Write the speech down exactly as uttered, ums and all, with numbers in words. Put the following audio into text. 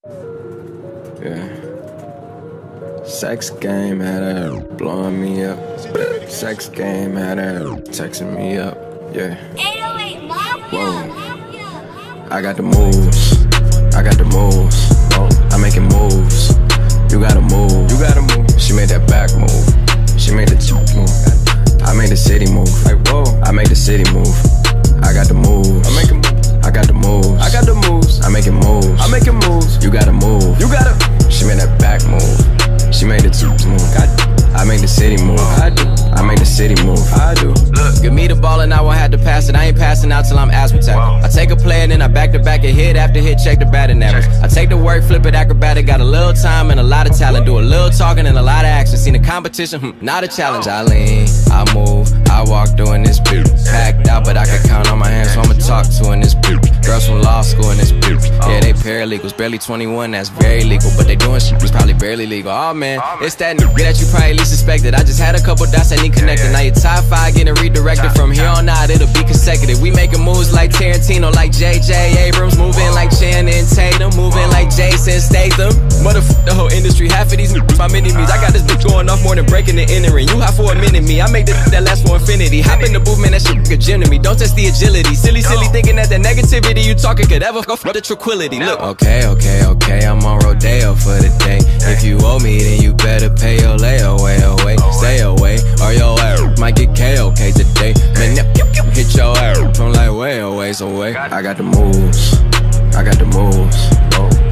Yeah. Sex game had her blowing me up. Sex game had her texting me up. Yeah. eight oh eight Mafia. Whoa. I got the moves. I got the moves. I'm making moves. You gotta move. You gotta move. She made that back move. She made the two move. I made the city move. Like whoa. I made the city move. I got the moves. I'm making moves. I got the moves. I got the moves. I'm making moves. I'm making moves. You gotta move. You gotta. She made that back move. She made the two move. I made the city move. I do. I made the city move. I do. Look, give me the ball and I won't have to pass it. I ain't passing out till I'm asthmatic. I take a play and then I back to back and hit after hit, check the batting average. I take the work, flip it acrobatic. Got a little time and a lot of talent. Do a little talking and a lot of action. Seen the competition, hmm, not a challenge. I lean, I move, I walk doing this beat. Packed out, but I can count on my hands, so I'ma talk to in this beat. Girls from law school in this beat. Yeah, they paralegals, barely twenty-one, that's very legal. But they doing shit was probably barely legal. Oh man, it's that nigga that you probably least suspected. I just had a couple dots that need connected. Now your top five getting redirected. From here on out, it'll be consecutive. We making moves like Tarantino, like J J Abrams. Moving like Channing Tatum, moving like Jason Statham. Motherfuck the whole industry, half of these niggas my mini-me's. I got this bitch going off more than breaking and entering. You hot for a minute, me, I make this that last for infinity. Hop in the booth, man, that shit a gym to me. Don't test the agility. Silly, silly thinking that the negativity you talking could ever fuck up the tranquility. Look, okay, okay, okay, I'm on Rodeo for the day. If you owe me, then you better pay your layaway away. Stay away, or your ass might get K O K today. Man, hit your ass from like way away, so away. I got the moves. I got the moves.